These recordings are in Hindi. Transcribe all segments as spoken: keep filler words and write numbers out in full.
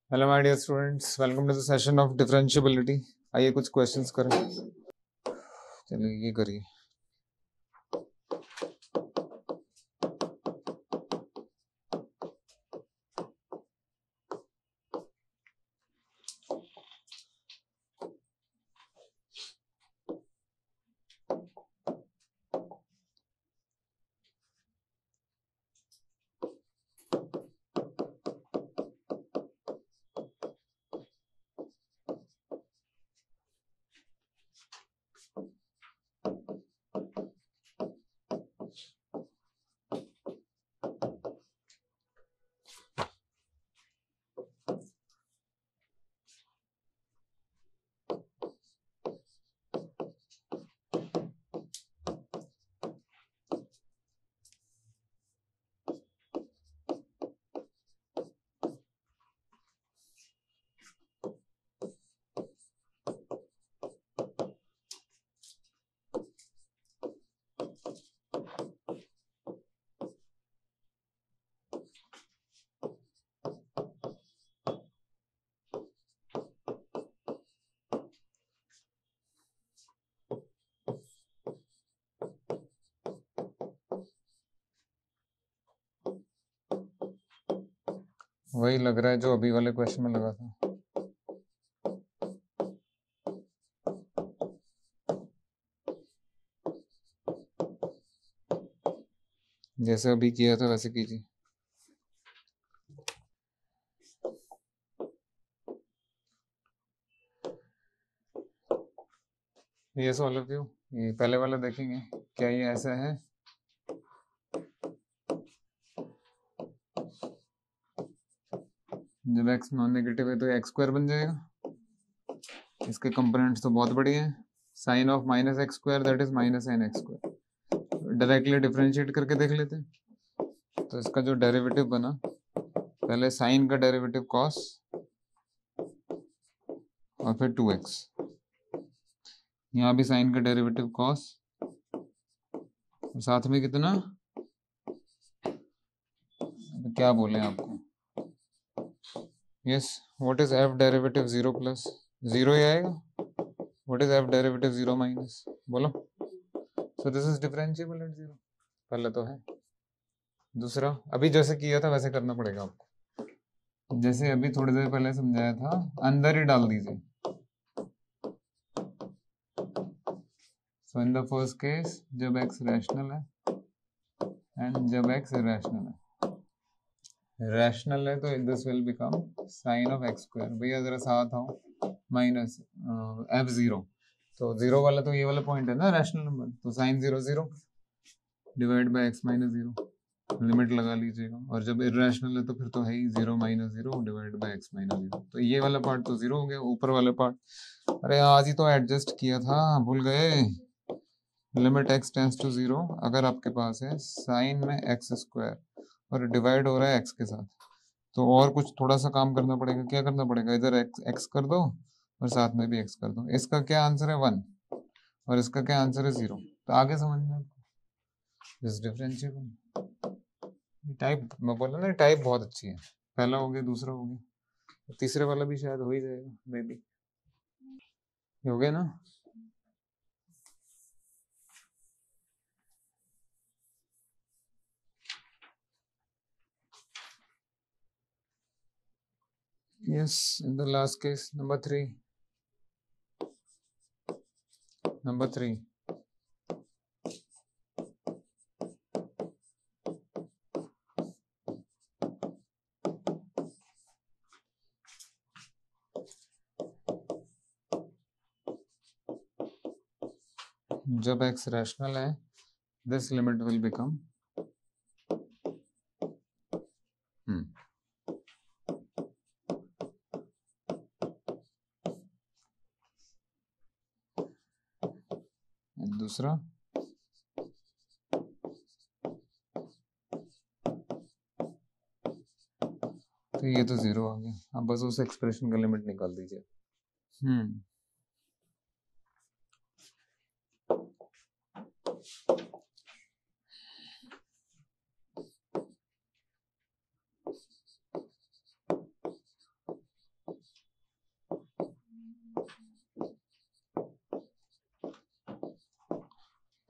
Hello my dear students, welcome to the session of differentiability. आइए कुछ क्वेश्चंस करें। चलिए ये करिए। वही लग रहा है जो अभी वाले क्वेश्चन में लगा था। जैसे अभी किया था वैसे कीजिए। ये ऑल ऑफ यू, ये पहले वाला देखेंगे। क्या ये ऐसा है? जब x नॉन नेगेटिव है तो एक्स स्क्वायर बन जाएगा। इसके कंपोनेंट्स तो बहुत बढ़िया हैं। Sine of minus x square that is minus sine x square. Directly differentiate करके देख लेते हैं। तो इसका जो डेरिवेटिव बना, पहले साइन का डेरिवेटिव कॉस और फिर टू एक्स। यहाँ भी साइन का डेरिवेटिव कॉस और साथ में कितना, तो क्या बोले आपको। Yes, what is F derivative zero plus zero ही आएगा। What is F derivative zero minus, बोलो। So this is differentiable at zero. पहले तो है। दूसरा, अभी जैसे किया था वैसे करना पड़ेगा आपको। जैसे अभी थोड़ी देर पहले समझाया था, अंदर ही डाल दीजिए। So in the first case जब x रैशनल है एंड जब x इरेशनल है। रैशनल है तो this will become sine of x square. भैया जरा साथ आओ। माइनस एफ जीरो, तो जीरो वाला तो ये वाला पॉइंट है ना रैशनल नंबर, तो sine zero zero divide by x minus zero. Limit लगा लीजिएगा। और जब इरेशनल है तो फिर तो है ही zero minus zero divide by x minus zero. तो ये वाला पार्ट तो जीरो हो गया। ऊपर वाला पार्ट अरे आज ही तो एडजस्ट किया था, भूल गए। Limit x tends to zero. अगर आपके पास है साइन में एक्स स्क्वायर और डिवाइड हो रहा है एक्स के साथ, तो और कुछ थोड़ा सा काम करना पड़ेगा। क्या करना पड़ेगा? इधर एक्स एक्स कर दो और साथ में भी एक्स कर दो। इसका क्या आंसर है? वन। और इसका क्या आंसर है? जीरो। तो आगे समझ में दिस डिफरेंशिएबल टाइप, मैं बोला ना टाइप बहुत अच्छी है। पहला हो गया, दूसरा हो गया, तीसरे वाला भी शायद हो ही जाएगा मे बी। हो गया ना? yes, in the last case number three. Number three. जब x रैशनल है, दिस लिमिट विल बिकम दूसरा तो ये तो जीरो आ गया। अब बस उस एक्सप्रेशन का लिमिट निकाल दीजिए। हम्म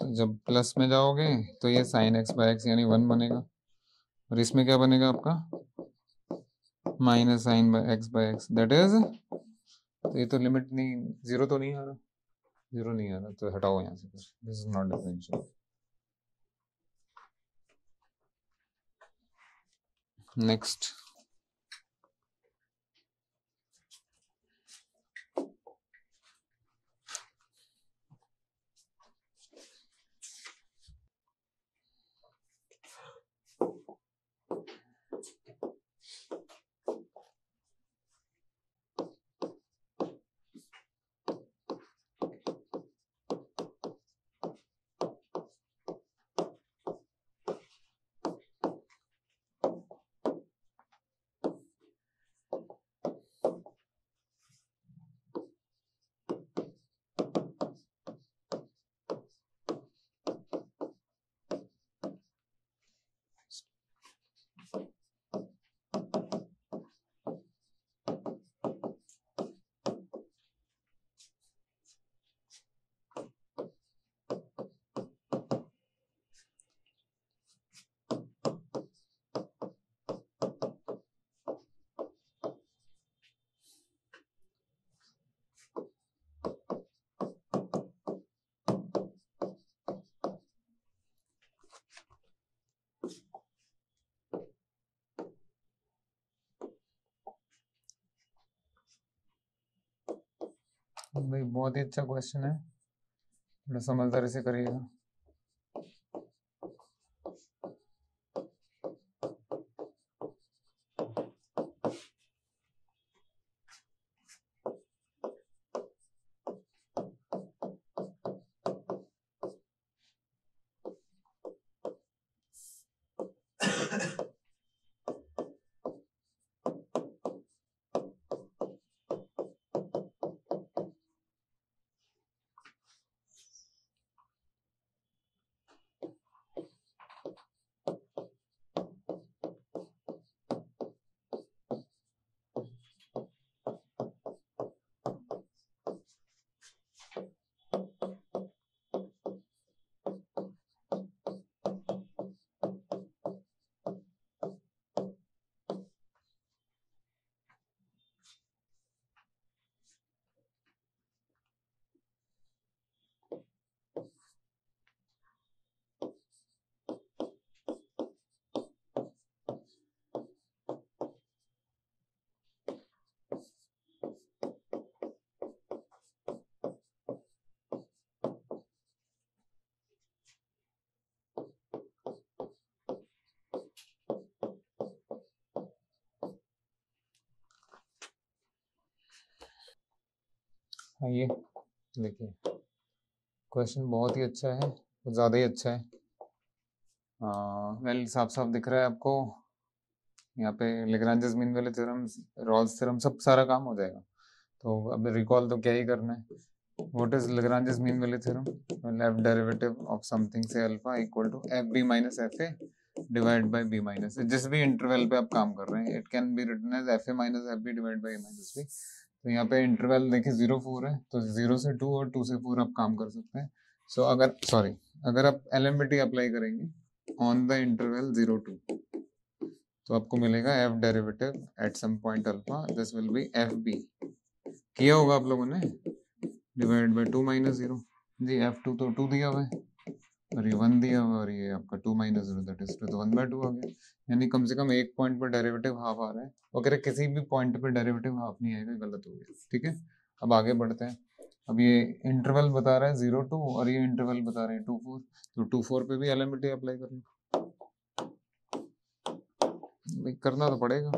जब प्लस में जाओगे तो ये साइन एक्स बाय एक्स यानी वन बनेगा, और इसमें क्या बनेगा आपका minus sine by x by x, that is, तो ये तो लिमिट नहीं, जीरो तो नहीं आ रहा, जीरो नहीं आ रहा तो हटाओ यहाँ से, this is not differential. Next, भाई बहुत ही अच्छा क्वेश्चन है, थोड़ा समझदारी से करिएगा। आइए देखिए, क्वेश्चन बहुत ही अच्छा है, कुछ ज़्यादा ही अच्छा है। वेल साफ साफ दिख रहा है आपको, यहाँ पे Lagrange's mean value theorem, Rolle's theorem, सब सारा काम हो जाएगा। तो अब रिकॉल तो क्या ही करना है। What is Lagrange's mean value theorem? Left derivative of something से alpha equal to F B minus F A divide by B minus a, जिस भी इंटरवल पे आप काम कर रहे हैं, it can be written as f a minus f b divide by a minus b. तो यहाँ पे इंटरवल देखिए जीरो फोर है, तो जीरो से टू और टू से फोर आप काम कर सकते हैं। सो so, अगर सॉरी अगर आप L M V T apply करेंगे on the interval zero two, तो आपको मिलेगा F derivative at some point alpha, this will be F B, किया होगा आप लोगों ने, divide by two minus zero, जी एफ टू तो टू दिया हुआ है और ये वन दिया हुआ, और ये आपका two minus zero that is two, तो वन बाय टू आ गया, यानी कम से कम एक पॉइंट पर डेरिवेटिव हाफ आ रहा है। अगर किसी भी पॉइंट पर डेरिवेटिव हाफ नहीं आएगा, गलत हो गया। ठीक है, अब आगे बढ़ते हैं। अब ये इंटरवल बता रहा है जीरो टू और ये इंटरवल बता रहे हैं टू फोर, तो टू फोर पे भी L M V T apply कर लो, करना तो पड़ेगा।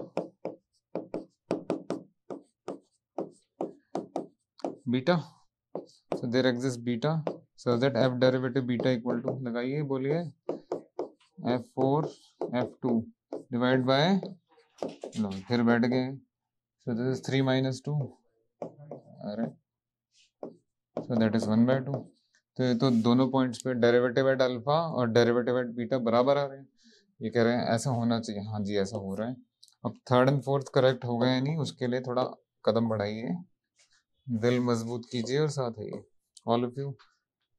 Beta, so there exists beta so that f derivative beta equal to, लगाइए बोलिए, F four F two divide by, लो फिर बैठ गए, so this is three minus two, अरे so that is one by two. तो ये तो दोनों पॉइंट्स पे डेरिवेटिव एट अल्फा और डेरिवेटिव एट बीटा बराबर आ रहे हैं, ये कह रहे हैं ऐसा होना चाहिए। हाँ जी ऐसा हो रहा है। अब थर्ड एंड फोर्थ करेक्ट हो गए या नहीं, उसके लिए थोड़ा कदम बढ़ाइए, दिल मजबूत कीजिए और साथ आइए all of you.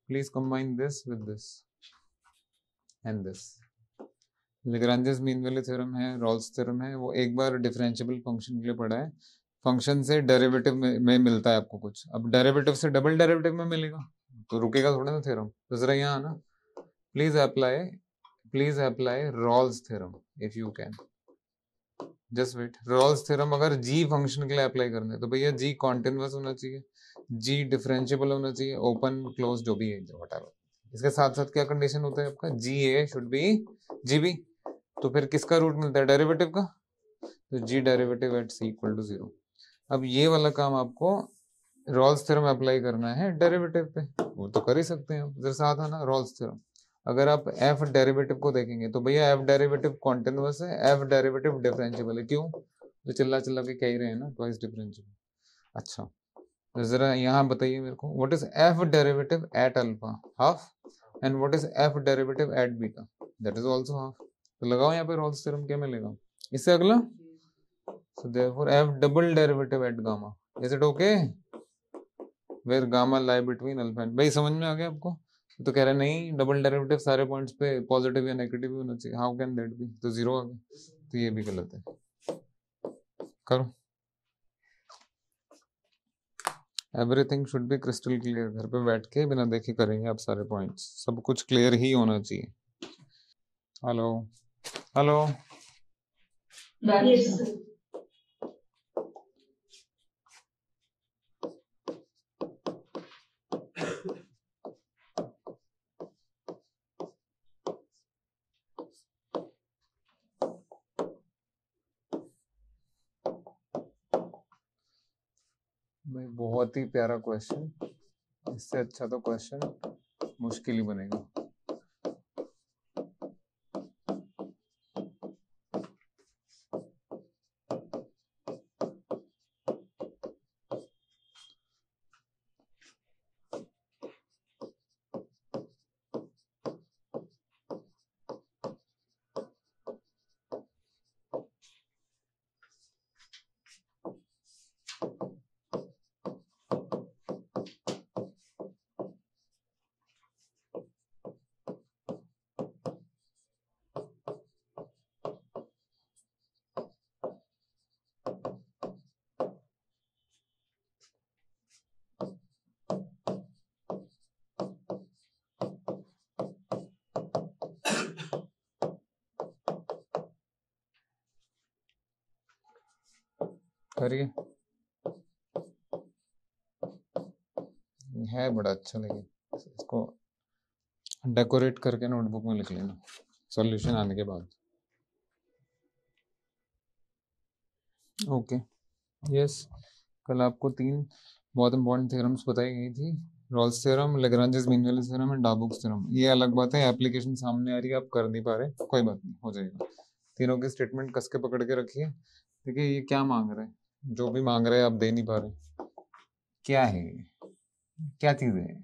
Please combine this with this and this. Lagrange's mean value theorem है, रॉल्स थ्योरम है, वो एक बार डिफरेंशिएबल फंक्शन के लिए पढ़ा है। फंक्शन से डेरिवेटिव में, में मिलता है आपको कुछ, अब डेरिवेटिव से डबल डेरिवेटिव में मिलेगा तो रुकेगा थोड़ा ना थ्योरम। तो जरा यहाँ आना, please apply please apply Rolle's theorem if you can. Just wait, Rolle's theorem अगर जी फंक्शन के लिए अप्लाई करना है तो भैया जी कॉन्टिन्यूअस होना चाहिए, जी डिफरेंशिएबल होना चाहिए, ओपन क्लोज जो भी है व्हाटएवर। इसके साथ साथ क्या कंडीशन होता है आपका, G A should be G B. तो फिर किसका रूट मिलता है, डेरिवेटिव का, तो G derivative at C equal to zero. अब ये वाला काम आपको रॉल्स थ्योरम अप्लाई करना है डेरिवेटिव पे, वो तो कर ही सकते हैं जरा साथ है ना रॉल्स थ्योरम। अगर आप एफ डेरिवेटिव को देखेंगे तो भैया एफ डेरिवेटिव कॉन्टिन्यूअस है, एफ डेरिवेटिव डिफरेंशिएबल है। क्यों, तो चिल्ला चिल्ला के कह ही रहे हैं ना ट्वाइस डिफरेंशिएबल। अच्छा तो जरा यहाँ बताइए मेरे को, what is F derivative at alpha, half, and what is F derivative at beta, that is also half. तो लगाओ यहाँ पे रॉल्स थ्योरम, क्या मिलेगा इससे अगला, so therefore f double derivative at gamma, is it okay where gamma lie between alpha and, भाई समझ में आ गया आपको। तो कह रहे नहीं डबल डेरिवेटिव सारे पॉइंट्स पे पॉजिटिव या नेगेटिव भी होना चाहिए, हाउ कैन दैट बी, तो जीरो आ गया, तो ये भी गलत है। करो, everything should be crystal clear, घर पे बैठ के बिना देखे करेंगे आप सारे पॉइंट्स, सब कुछ क्लियर ही होना चाहिए। हेलो हेलो भाई बहुत ही प्यारा क्वेश्चन, इससे अच्छा तो क्वेश्चन मुश्किल ही बनेगा। करिए, है बड़ा अच्छा, लेकिन इसको डेकोरेट करके नोटबुक में लिख लेना सॉल्यूशन आने के बाद। ओके यस, कल आपको तीन बहुत इंपॉर्टेंट थ्योरम्स बताई गई थी, Rolle's theorem, Lagrange's mean value theorem and Darboux's theorem. ये अलग बात है, एप्लीकेशन सामने आ रही है, आप कर नहीं पा रहे, कोई बात नहीं, हो जाएगा। तीनों की स्टेटमेंट कस के पकड़ के रखिए। देखिए ये क्या मांग रहे हैं, जो भी मांग रहे हैं आप दे नहीं पा रहे, क्या है क्या चीज है,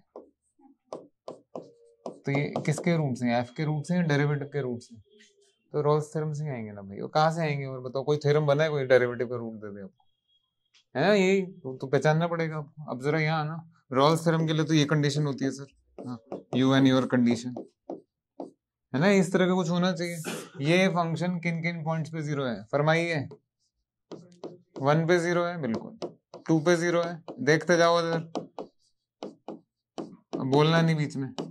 तो ये किसके रूट से, एफ के रूट से या डेरिवेटिव के रूट से, तो रॉल्स थ्योरम से आएंगे ना भाई, वो कहाँ से आएंगे और बताओ, कोई थ्योरम बना है कोई डेरिवेटिव का रूट दे दे आपको, है ना, यही तो, तो पहचानना पड़ेगा आपको। अब जरा यहाँ आना, रॉल्स थ्योरम के लिए तो ये कंडीशन होती है sir, you and your condition, है ना, इस तरह का कुछ होना चाहिए। ये फंक्शन किन किन पॉइंट्स पे जीरो है फरमाइए, वन पे जीरो है बिल्कुल, टू पे जीरो है, देखते जाओ इधर, बोलना नहीं बीच में।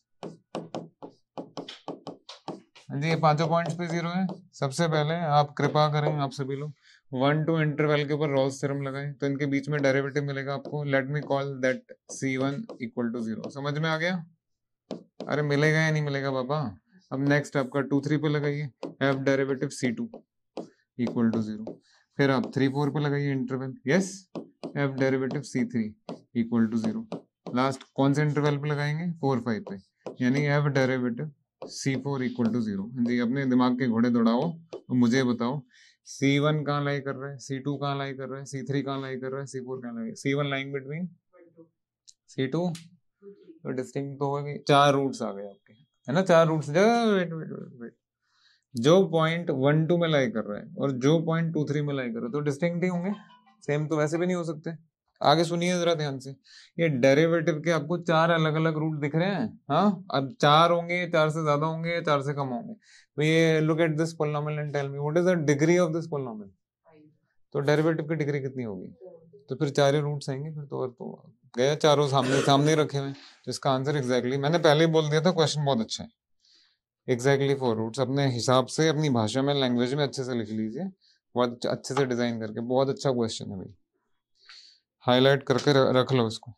जी ये पांचों पॉइंट्स पे जीरो है। सबसे पहले आप कृपा करें, आप सभी लोग वन टू इंटरवल के ऊपर रॉल्स थ्योरम लगाएं, तो इनके बीच में डेरिवेटिव मिलेगा आपको, let me call that C one equal to zero. समझ में आ गया, अरे मिलेगा या नहीं मिलेगा बाबा। अब नेक्स्ट आपका टू थ्री पे लगाइए, F derivative C two equal to zero, फिर आप थ्री फोर पे लगाइए interval, yes, F derivative C three equal to zero. Last कौन से इंटरवल पे लगाएंगे, फोर फाइव पे, यानी F derivative C four equal to zero. जी अपने दिमाग के घोड़े दौड़ाओ और मुझे बताओ सी वन कहाँ लाई कर रहा है, सी टू कहाँ लाई कर रहा है, सी थ्री कहाँ लाई कर रहा है, सी फोर कहाँ lie, C one lying between C two, तो डिस्टिंक्ट तो होगा, चार रूट्स आ गए आपके, है ना, चार रूट्स। वेट वेट वेट, जो पॉइंट वन टू में लाई कर रहा है और जो पॉइंट टू थ्री में लाई कर रहा है तो डिस्टिंक्ट ही होंगे, सेम तो वैसे भी नहीं हो सकते। आगे सुनिए जरा ध्यान से, ये डेरिवेटिव के आपको चार अलग अलग रूट दिख रहे हैं। हाँ, अब चार होंगे, चार से ज्यादा होंगे, चार से कम होंगे। तो ये look at this polynomial and tell me what is the degree of this polynomial. तो डेरिवेटिव की डिग्री कितनी होगी? तो फिर चार ही रूट्स आएंगे फिर तो, और तो गया, चारों सामने सामने रखे हुए। तो इसका आंसर एग्जैक्टली मैंने पहले ही बोल दिया था, क्वेश्चन बहुत अच्छा है। एग्जैक्टली फोर रूट्स अपने हिसाब से अपनी भाषा में लैंग्वेज में अच्छे से लिख लीजिए, बहुत अच्छे से डिजाइन करके। बहुत अच्छा क्वेश्चन है भाई, हाईलाइट करके रख लो इसको।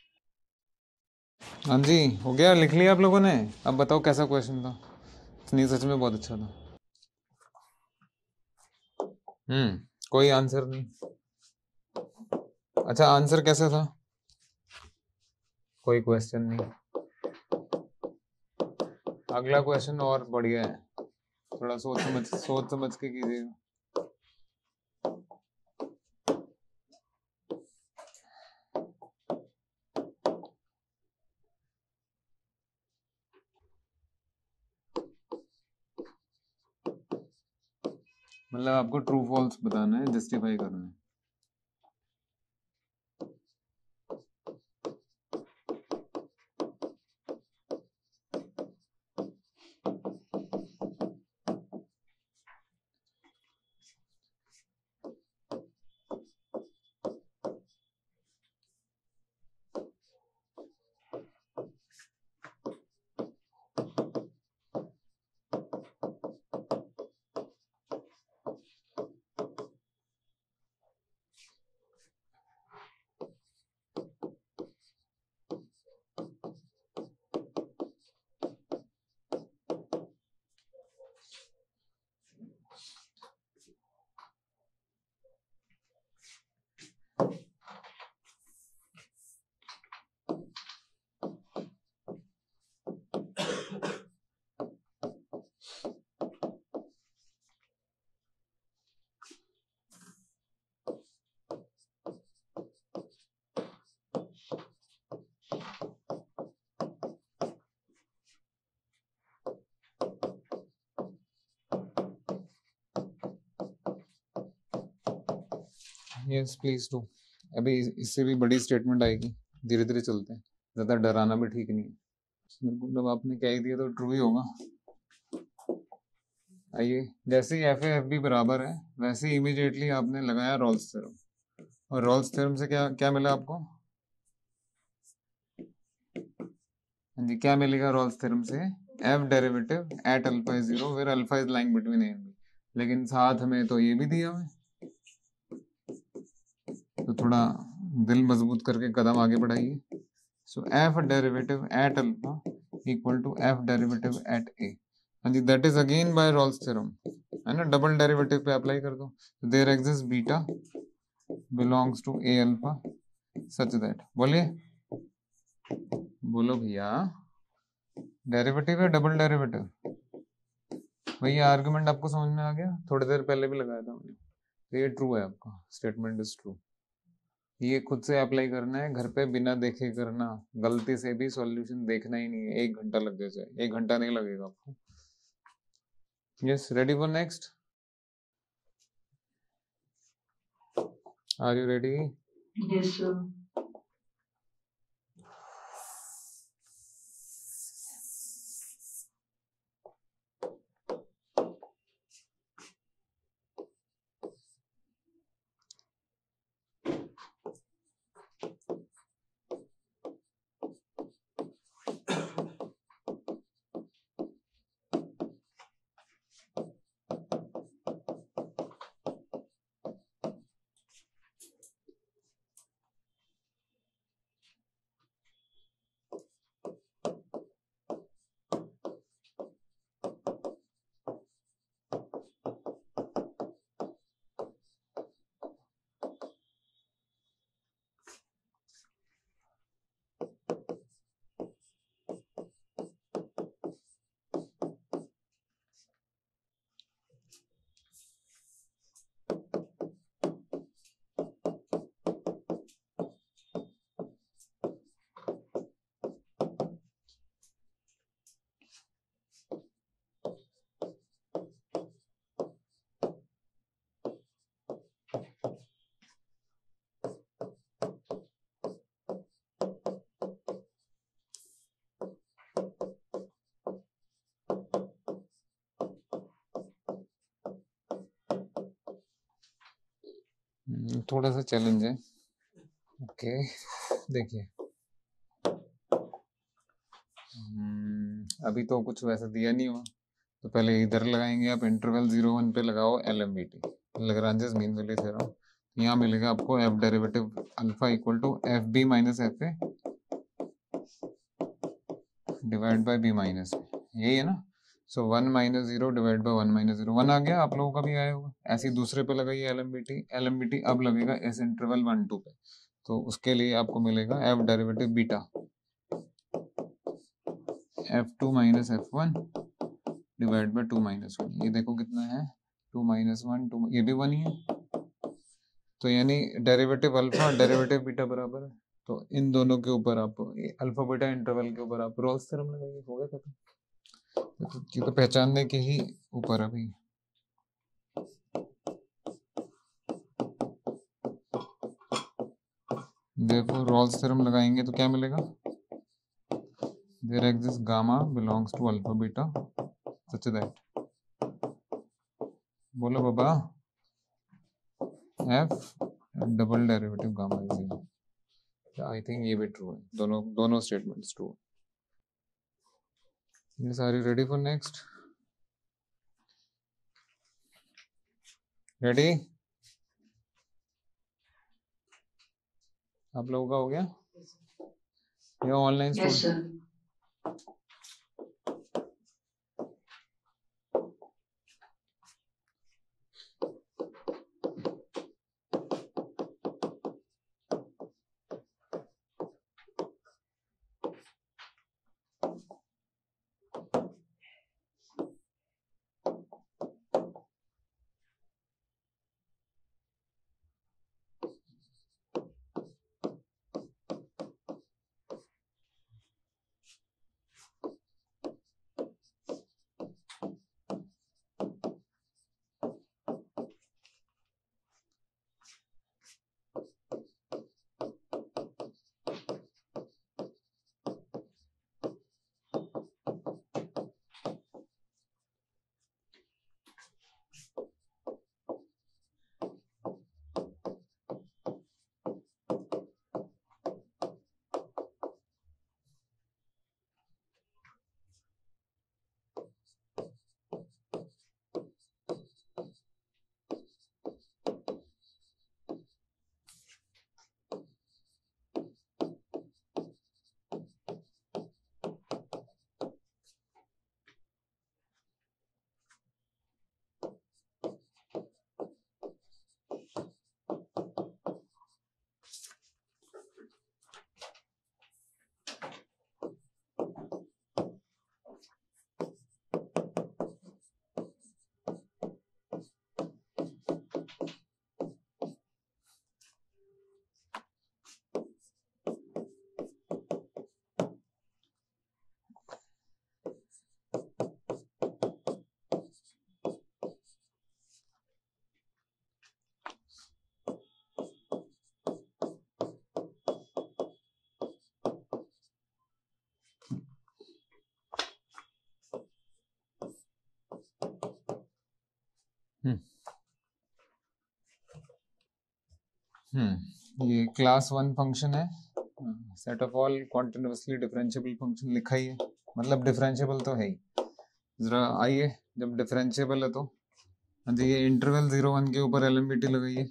हाँ जी, हो गया, लिख लिया आप लोगों ने? अब बताओ कैसा क्वेश्चन था? नहीं सच में बहुत अच्छा था। हम्म कोई आंसर नहीं? अच्छा, आंसर कैसा था? कोई क्वेश्चन नहीं। अगला क्वेश्चन और बढ़िया है, थोड़ा सोच समझ सोच समझ के कीजिएगा। मतलब आपको ट्रू फॉल्स बताना है, जस्टिफाई करना है। Yes please do. अभी इससे भी बड़ी स्टेटमेंट आएगी, धीरे धीरे चलते हैं, ज्यादा डराना भी ठीक नहीं है। मतलब आपने क्या ही दिया तो ट्रू ही होगा। आइए, जैसे ही एफ ए एफ बी बराबर है वैसे ही इमीडिएटली आपने लगाया रॉल्स थ्योरम, और रॉल्स थ्योरम से क्या क्या मिला आपको? हाँ जी, क्या मिलेगा रॉल्स थ्योरम से? F derivative at alpha is zero where alpha is lying between A and B. लेकिन साथ में तो ये भी दिया हुआ है, तो थोड़ा दिल मजबूत करके कदम आगे बढ़ाइए। So F derivative at alpha equal to F derivative at A. हाँ जी, that is again by Rolle's theorem, है ना? डबल डेरिवेटिव पे अप्लाई कर दो। There exist beta belongs to A alpha such that, बोलिए, बोलो भैया, डेरिवेटिव है डबल डेरिवेटिव? भैया आर्गुमेंट आपको समझ में आ गया? थोड़ी देर पहले भी लगाया था मैंने। तो ये ट्रू है, आपका स्टेटमेंट इज ट्रू। ये खुद से अप्लाई करना है घर पे, बिना देखे करना, गलती से भी सॉल्यूशन देखना ही नहीं है। एक घंटा लग जाए, एक घंटा नहीं लगेगा आपको। Yes, ready for next? Are you ready? Yes sir. थोड़ा सा चैलेंज है। ओके देखिए, अभी तो कुछ वैसा दिया नहीं हुआ, तो पहले इधर लगाएंगे आप, इंटरवल जीरो वन पे लगाओ L M V T, Lagrange's mean value theorem. यहाँ मिलेगा आपको F derivative alpha equal to F B minus F A divide by B minus A, यही है ना। So one minus zero divide by one minus zero, one आ गया, आप लोगों का भी आया होगा। ऐसे ही दूसरे पे लगाइए L M V T, L M V T अब लगेगा इस इंटरवल वन टू पे, तो उसके लिए आपको मिलेगा F derivative beta F two minus F one divide by two minus one. ये देखो कितना है, टू माइनस वन, टू, ये भी वन ही है, तो यानी डेरिवेटिव अल्फा डेरिवेटिव बीटा बराबर है। तो इन दोनों के ऊपर आप अल्फा बीटा इंटरवल के ऊपर आप रोल्स थ्योरम लगाइए, हो गया खत्म। तो ये तो पहचानने के ही ऊपर है भाई। देखो रोल्स थ्योरम लगाएंगे तो क्या मिलेगा, there exist gamma belongs to alpha beta such that, बोलो बाबा, F double derivative gamma is zero. I think ये भी ट्रू है, दोनों दोनों स्टेटमेंट्स ट्रू है। Yes, are you ready for next? Ready? आप लोगों का हो गया या ऑनलाइन स्टूडेंट? हम्म ये क्लास वन फंक्शन है, set of all continuously differentiable function लिखा ही है, मतलब डिफरेंशिएबल तो है ही। जरा आइए, जब डिफरेंशिएबल है तो ये इंटरवल जीरो वन के ऊपर एल एम बी टी लगाइए।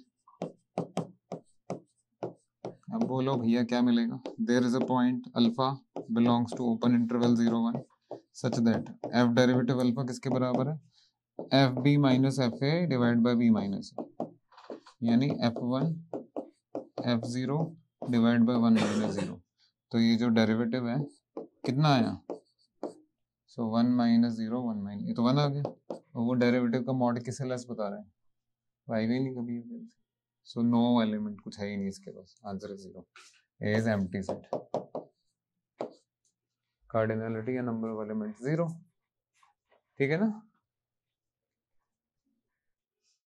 अब बोलो भैया क्या मिलेगा, there is a point alpha belongs to open interval zero one such that F derivative alpha किसके बराबर है, F B minus F A divide by B minus A, यानी F one F zero divide by one minus zero. तो ये जो डेरिवेटिव है कितना आया, so one minus zero one minus, ये तो वन आ गया, और वो डेरिवेटिव का मॉड किसे लेस बता रहे हैं, वाई भी नहीं कभी। सो नो एलिमेंट, कुछ है ही नहीं इसके पास, आंसर है zero, A is empty set, cardinality या नंबर ऑफ एलिमेंट जीरो, ठीक है ना।